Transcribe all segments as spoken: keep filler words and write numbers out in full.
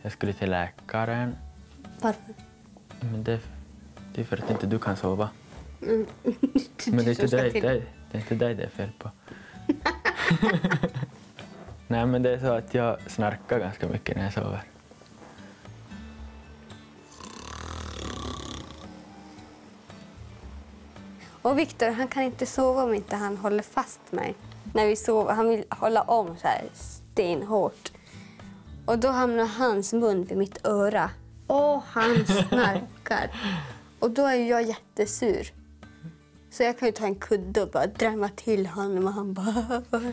Jag skulle till läkaren. Varför? Men det, det är för att inte du kan sova. Mm. Men det är inte dig, det är, det är inte dig det är fel på. Nej, men det är så att jag snarkar ganska mycket när jag sover. Och Victor, han kan inte sova om inte han håller fast mig. När vi sover, han vill hålla om så här stenhårt. Och då hamnar hans mun vid mitt öra. Och han snarkar. Och då är jag jättesur. Så jag kan ju ta en kudde och bara drämma till honom och han bara...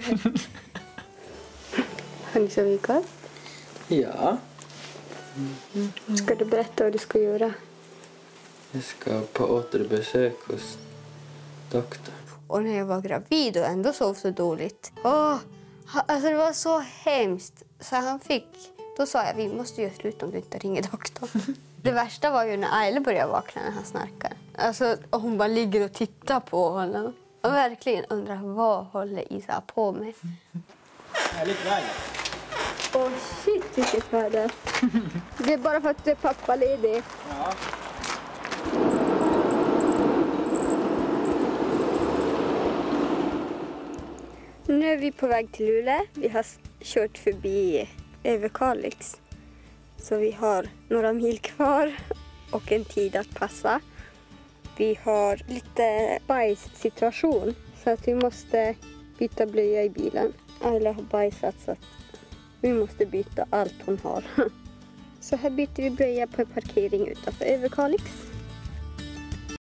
Har ni sovit gott? Ja. Mm. Ska du berätta vad du ska göra? Jag ska på återbesök hos doktorn. Och när jag var gravid och ändå sov så dåligt. Åh, alltså det var så hemskt. Så han fick... Då sa jag, vi måste göra slut om du inte ringer doktorn. Det värsta var ju när Aile började vakna när han snarkar. Alltså, och hon bara ligger och tittar på honom. Och verkligen undrar, vad håller Isa på med? Härligt väder. Åh oh, shit, vilket väder. Det är bara för att du är pappaledig. Ja. Nu är vi på väg till Luleå. Vi har kört förbi Överkalix. Så vi har några mil kvar och en tid att passa. Vi har lite bajssituation så att vi måste byta blöja i bilen. Alla har bajsat så att vi måste byta allt hon har. Så här byter vi blöja på en parkering utanför Överkalix.